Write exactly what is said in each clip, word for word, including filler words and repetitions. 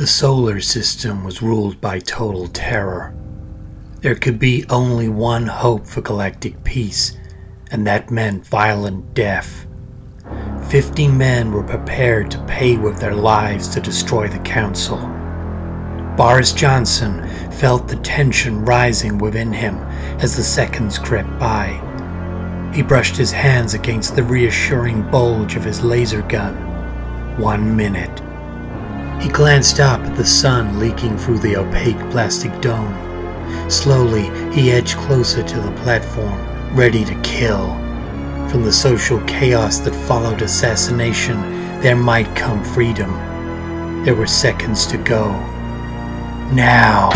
The solar system was ruled by total terror. There could be only one hope for galactic peace, and that meant violent death. Fifty men were prepared to pay with their lives to destroy the council. Boris Johnson felt the tension rising within him as the seconds crept by. He brushed his hands against the reassuring bulge of his laser gun. One minute. He glanced up at the sun leaking through the opaque plastic dome. Slowly, he edged closer to the platform, ready to kill. From the social chaos that followed assassination, there might come freedom. There were seconds to go. Now!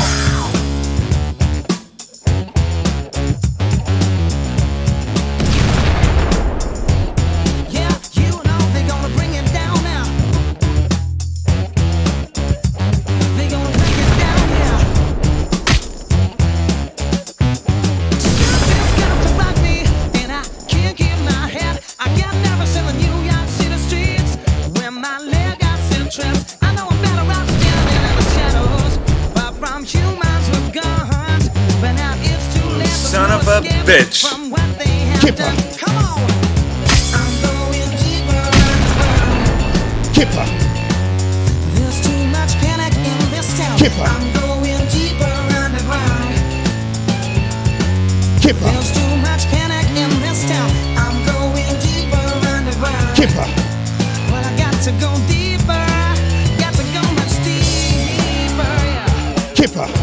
Son of a bitch. Kipper. Kipper. There's too much panic in this town. Kipper. I'm going deeper underground. Kipper. There's too much panic in this town. I'm going deeper underground. Kipper. Well, I got to go deeper. Got to go much deeper. Yeah. Kipper.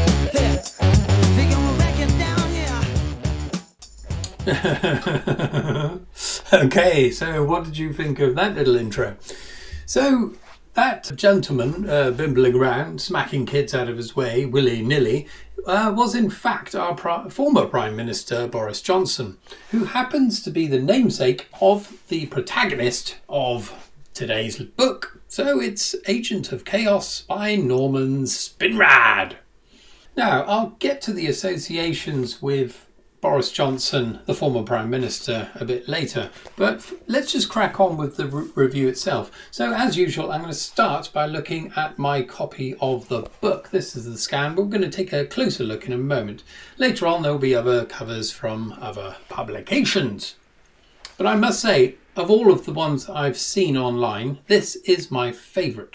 Okay, so what did you think of that little intro? So that gentleman uh, bimbling around, smacking kids out of his way willy-nilly, uh, was in fact our pri former Prime Minister Boris Johnson, who happens to be the namesake of the protagonist of today's book. So it's Agent of Chaos by Norman Spinrad. Now, I'll get to the associations with Boris Johnson, the former Prime Minister, a bit later, but let's just crack on with the re review itself. So as usual, I'm going to start by looking at my copy of the book. This is the scan, but we're going to take a closer look in a moment. Later on there will be other covers from other publications. But I must say, of all of the ones I've seen online, this is my favourite.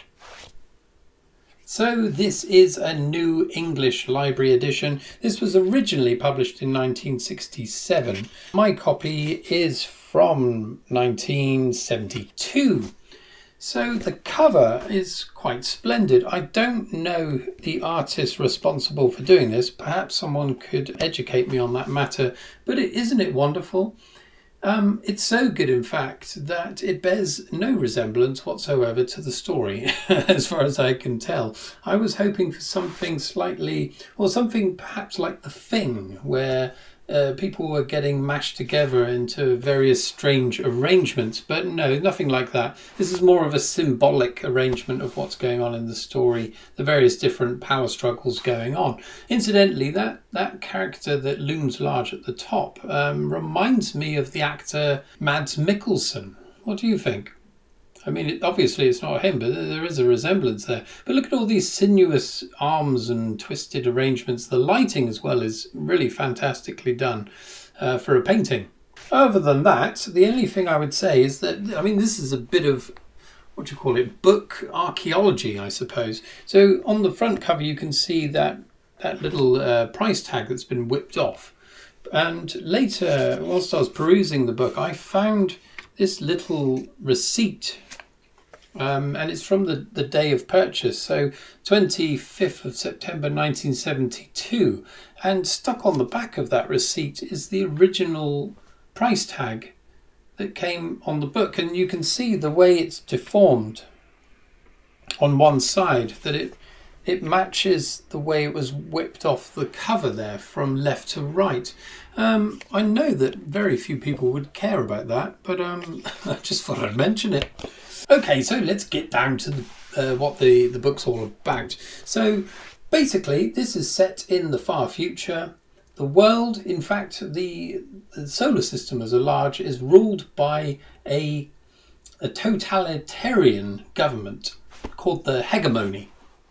So this is a new English library edition. This was originally published in nineteen sixty-seven. My copy is from nineteen seventy-two. So the cover is quite splendid. I don't know the artist responsible for doing this. Perhaps someone could educate me on that matter. But it, isn't it wonderful? Um, it's so good, in fact, that it bears no resemblance whatsoever to the story, as far as I can tell. I was hoping for something slightly, or something perhaps like The Thing, where uh, people were getting mashed together into various strange arrangements, but no, nothing like that. This is more of a symbolic arrangement of what's going on in the story, the various different power struggles going on. Incidentally, that, that character that looms large at the top um, reminds me of the actor Mads Mikkelsen. What do you think? I mean, it, obviously it's not him, but there is a resemblance there. But look at all these sinuous arms and twisted arrangements. The lighting as well is really fantastically done uh, for a painting. Other than that, the only thing I would say is that, I mean, this is a bit of, what do you call it, book archaeology, I suppose. So on the front cover you can see that, that little uh, price tag that's been whipped off. And later, whilst I was perusing the book, I found this little receipt. Um, and it's from the, the day of purchase, so twenty-fifth of September nineteen seventy-two, and stuck on the back of that receipt is the original price tag that came on the book, and you can see the way it's deformed on one side, that it it matches the way it was whipped off the cover there from left to right. Um, I know that very few people would care about that, but um, I just thought I'd mention it. Okay, so let's get down to the, uh, what the, the book's all about. So basically, this is set in the far future. The world, in fact, the, the solar system as a large, is ruled by a, a totalitarian government called the Hegomony.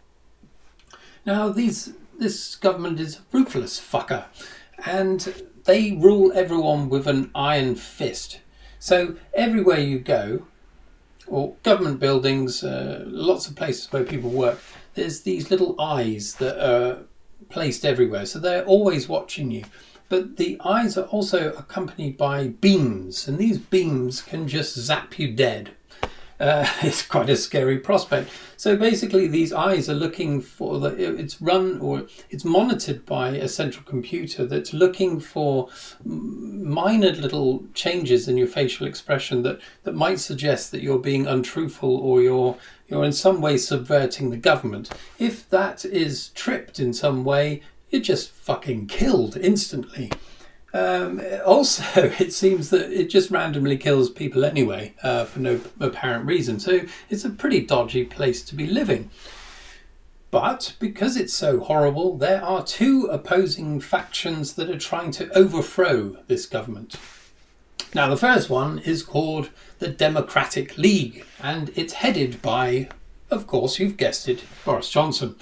Now, these this government is a ruthless fucker, and they rule everyone with an iron fist. So everywhere you go, or government buildings, uh, lots of places where people work, there's these little eyes that are placed everywhere. So they're always watching you. But the eyes are also accompanied by beams, and these beams can just zap you dead. Uh, it's quite a scary prospect. So basically these eyes are looking for the, it's run or it's monitored by a central computer that's looking for minor little changes in your facial expression that, that might suggest that you're being untruthful or you're, you're in some way subverting the government. If that is tripped in some way, you're just fucking killed instantly. Um, also, it seems that it just randomly kills people anyway, uh, for no apparent reason. So it's a pretty dodgy place to be living. But because it's so horrible, there are two opposing factions that are trying to overthrow this government. Now, the first one is called the Democratic League, and it's headed by, of course, you've guessed it, Boris Johnson.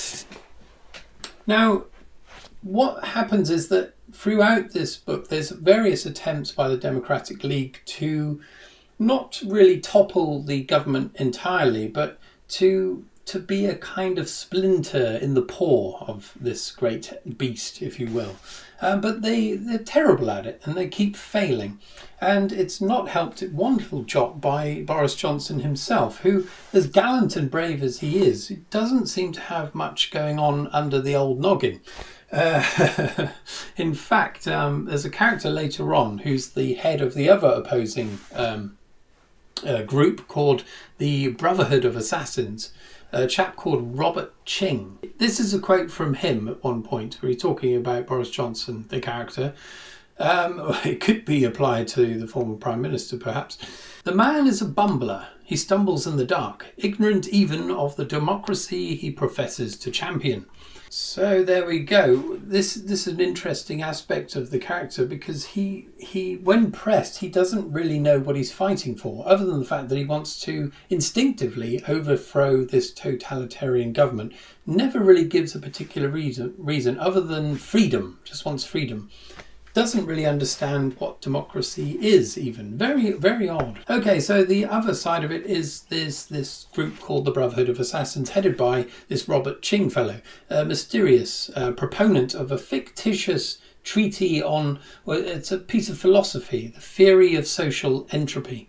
Now, what happens is that throughout this book, there's various attempts by the Democratic League to not really topple the government entirely, but to to be a kind of splinter in the paw of this great beast, if you will. Um, but they, they're terrible at it, and they keep failing. And it's not helped one little jot by Boris Johnson himself, who, as gallant and brave as he is, doesn't seem to have much going on under the old noggin. Uh, in fact, um, there's a character later on who's the head of the other opposing um, uh, group called the Brotherhood of Assassins, a chap called Robert Ching. This is a quote from him at one point where he's talking about Boris Johnson, the character. Um, it could be applied to the former Prime Minister, perhaps. The man is a bumbler. He stumbles in the dark, ignorant even of the democracy he professes to champion. So there we go. This this is an interesting aspect of the character because he he when pressed he doesn't really know what he's fighting for, other than the fact that he wants to instinctively overthrow this totalitarian government. Never really gives a particular reason reason other than freedom. Just wants freedom. Doesn't really understand what democracy is even. Very, very odd. Okay, so the other side of it is this, this group called the Brotherhood of Assassins, headed by this Robert Ching fellow, a mysterious uh, proponent of a fictitious treatise on, well, it's a piece of philosophy, the theory of social entropy.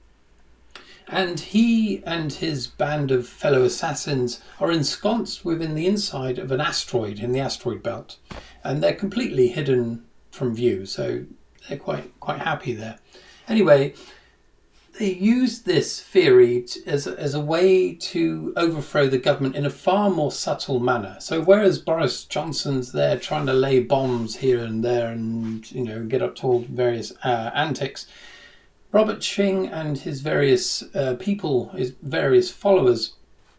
And he and his band of fellow assassins are ensconced within the inside of an asteroid in the asteroid belt. And they're completely hidden from view, so they're quite quite happy there. Anyway, they use this theory to, as, a, as a way to overthrow the government in a far more subtle manner. So whereas Boris Johnson's there trying to lay bombs here and there and, you know, get up to all various uh, antics, Robert Ching and his various uh, people, his various followers,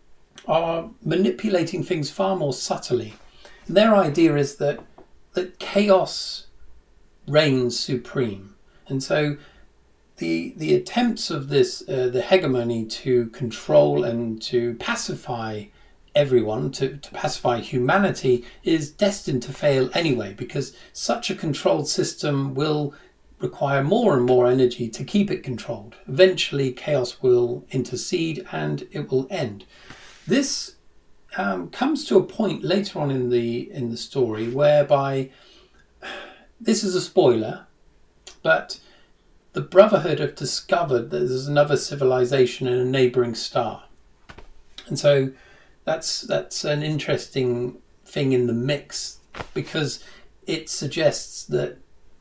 are manipulating things far more subtly. And their idea is that that chaos reigns supreme, and so the the attempts of this uh, the hegemony to control and to pacify everyone, to, to pacify humanity, is destined to fail anyway, because such a controlled system will require more and more energy to keep it controlled. Eventually chaos will intercede and it will end. This um, comes to a point later on in the in the story whereby, this is a spoiler, but the Brotherhood have discovered that there's another civilization in a neighbouring star. And so that's that's an interesting thing in the mix, because it suggests that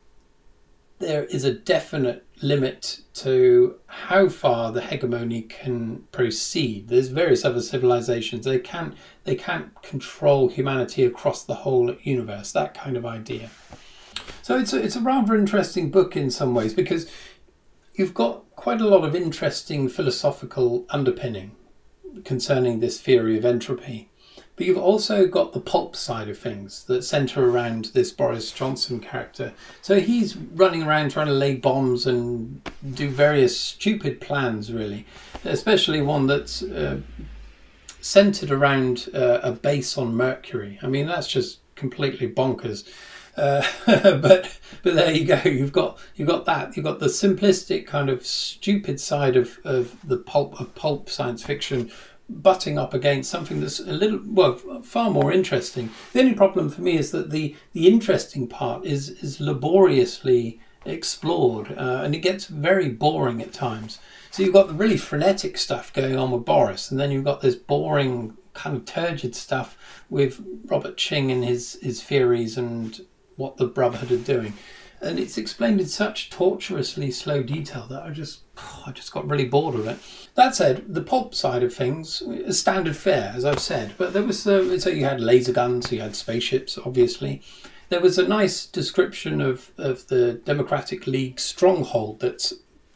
there is a definite limit to how far the hegemony can proceed. There's various other civilizations. They can't they can't control humanity across the whole universe, that kind of idea. So it's a, it's a rather interesting book in some ways, because you've got quite a lot of interesting philosophical underpinning concerning this theory of entropy. But you've also got the pulp side of things that centre around this Boris Johnson character. So he's running around trying to lay bombs and do various stupid plans, really. Especially one that's uh, centered around uh, a base on Mercury. I mean, that's just completely bonkers. Uh, but but there you go. You've got you've got that. You've got the simplistic kind of stupid side of, of the pulp of pulp science fiction, butting up against something that's a little well far more interesting. The only problem for me is that the the interesting part is is laboriously explored, uh, and it gets very boring at times. So you've got the really frenetic stuff going on with Boris, and then you've got this boring kind of turgid stuff with Robert Ching and his his theories and what the Brotherhood are doing, and it's explained in such tortuously slow detail that I just I just got really bored of it. That said, the pulp side of things is standard fare, as I've said, but there was uh, so you had laser guns, you had spaceships, obviously. There was a nice description of of the Democratic League stronghold that's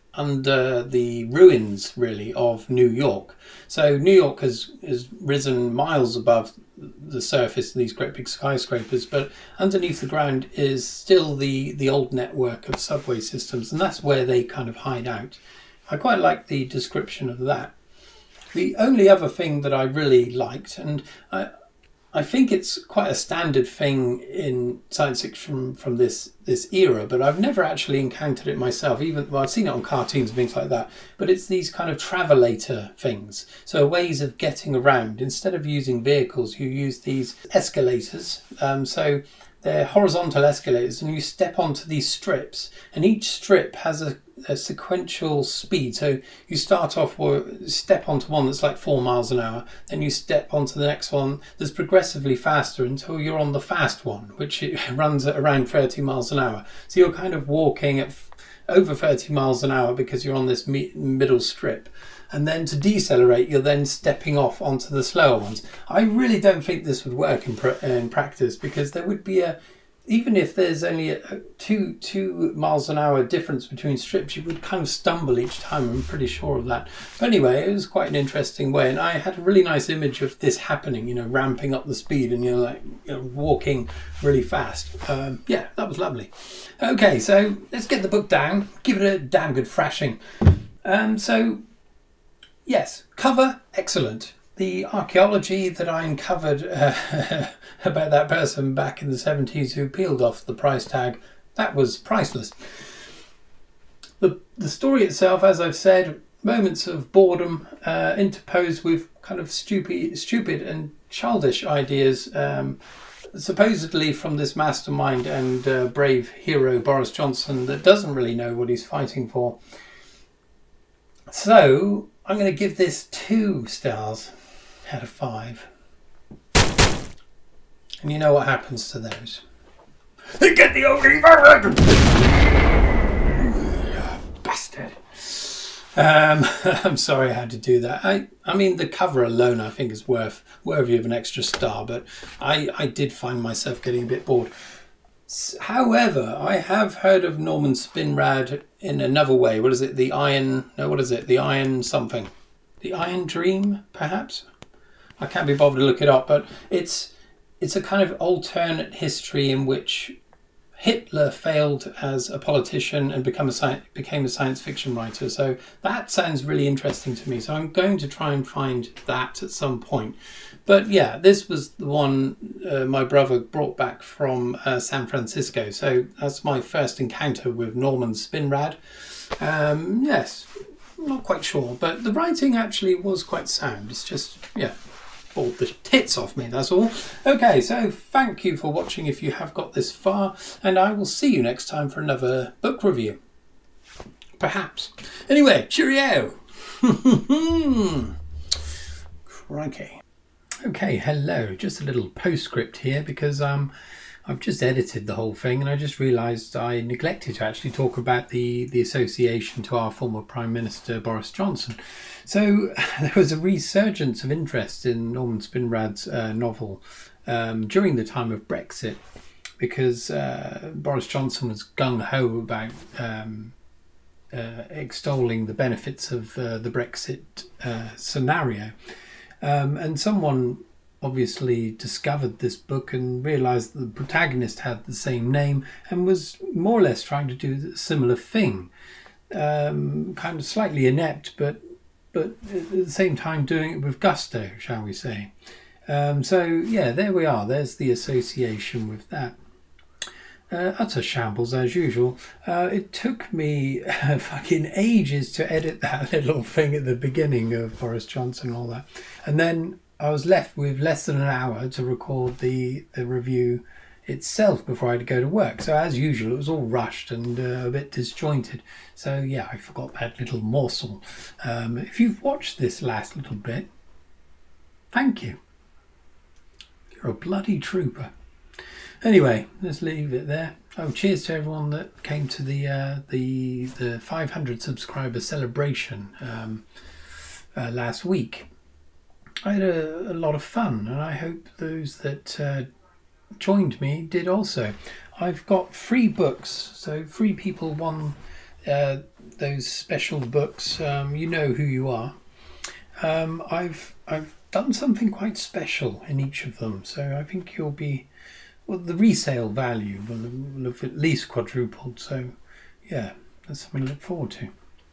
under the ruins, really, of New York. So New York has, has risen miles above the surface of these great big skyscrapers, but underneath the ground is still the, the old network of subway systems, and that's where they kind of hide out. I quite like the description of that. The only other thing that I really liked, and I I think it's quite a standard thing in science fiction from this this era, but I've never actually encountered it myself. Even well, I've seen it on cartoons and things like that. But it's these kind of travelator things, so ways of getting around. Instead of using vehicles, you use these escalators. Um, so they're horizontal escalators, and you step onto these strips, and each strip has a, a sequential speed. So you start off or step onto one that's like four miles an hour, then you step onto the next one that's progressively faster until you're on the fast one, which it runs at around thirty miles an hour. So you're kind of walking at over thirty miles an hour because you're on this me middle strip. And then to decelerate, you're then stepping off onto the slower ones. I really don't think this would work in, pr in practice, because there would be a, even if there's only a, a two two miles an hour difference between strips, you would kind of stumble each time. I'm pretty sure of that. But anyway, it was quite an interesting way, and I had a really nice image of this happening. You know, ramping up the speed, and you're like you know, walking really fast. Um, yeah, that was lovely. Okay, so let's get the book down. Give it a damn good thrashing. Um, so. Yes, cover, excellent. The archaeology that I uncovered uh, about that person back in the seventies who peeled off the price tag, that was priceless. The, the story itself, as I've said, moments of boredom uh, interposed with kind of stupid, stupid and childish ideas, um, supposedly from this mastermind and uh, brave hero Boris Johnson that doesn't really know what he's fighting for. So I'm going to give this two stars out of five. And you know what happens to those? They get the only bastard. Um, I'm sorry I had to do that. I, I mean, the cover alone I think is worth worthy of an extra star, but I, I did find myself getting a bit bored. However, I have heard of Norman Spinrad in another way. What is it? The Iron... No, what is it? The Iron something. The Iron Dream, perhaps? I can't be bothered to look it up, but it's it's a kind of alternate history in which Hitler failed as a politician and become a sci became a science fiction writer. So that sounds really interesting to me. So I'm going to try and find that at some point. But yeah, this was the one uh, my brother brought back from uh, San Francisco. So that's my first encounter with Norman Spinrad. Um, yes, not quite sure, but the writing actually was quite sound. It's just, yeah, bored the tits off me, that's all. Okay, so thank you for watching if you have got this far, and I will see you next time for another book review. Perhaps. Anyway, cheerio! Crikey. Okay, hello. Just a little postscript here because um, I've just edited the whole thing and I just realised I neglected to actually talk about the, the association to our former Prime Minister Boris Johnson. So there was a resurgence of interest in Norman Spinrad's uh, novel um, during the time of Brexit, because uh, Boris Johnson was gung-ho about um, uh, extolling the benefits of uh, the Brexit uh, scenario. Um, and someone obviously discovered this book and realised that the protagonist had the same name and was more or less trying to do a similar thing. Um, kind of slightly inept, but but at the same time doing it with gusto, shall we say. Um, so yeah, there we are. There's the association with that. Uh, utter shambles as usual. Uh, it took me uh, fucking ages to edit that little thing at the beginning of Boris Johnson and all that. And then I was left with less than an hour to record the, the review itself before I had to go to work. So as usual, it was all rushed and uh, a bit disjointed. So yeah, I forgot that little morsel. Um, if you've watched this last little bit, thank you. You're a bloody trooper. Anyway, let's leave it there. Oh, cheers to everyone that came to the uh, the the five hundred subscriber celebration um, uh, last week. I had a, a lot of fun, and I hope those that uh, joined me did also. I've got free books, so free people won uh, those special books. Um, you know who you are. Um, I've I've done something quite special in each of them, so I think you'll be. Well, the resale value will, will have at least quadrupled, so yeah, that's something to look forward to.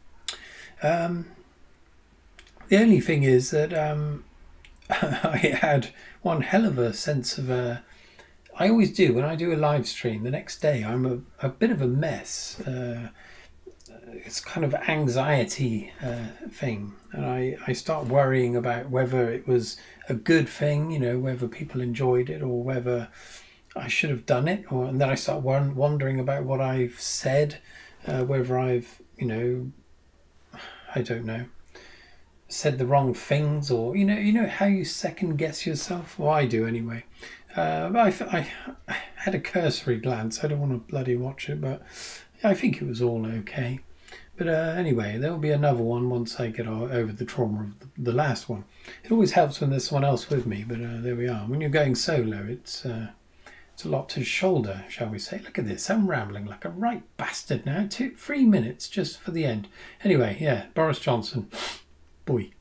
Um, the only thing is that um, I had one hell of a sense of a... I always do, when I do a live stream, the next day I'm a, a bit of a mess. Uh, it's kind of anxiety uh, thing, and I, I start worrying about whether it was a good thing, you know, whether people enjoyed it or whether... I should have done it, or and then I start wondering about what I've said, uh, whether I've, you know, I don't know, said the wrong things, or you know, you know how you second guess yourself. Well, I do anyway. Uh, but I, I, I had a cursory glance. I don't want to bloody watch it, but I think it was all okay. But uh, anyway, there will be another one once I get over the trauma of the, the last one. It always helps when there's someone else with me, but uh, there we are. When you're going solo, it's. Uh, It's a lot to shoulder, shall we say. Look at this. I'm rambling like a right bastard now. Two, three minutes just for the end. Anyway, yeah, Boris Johnson. Boy.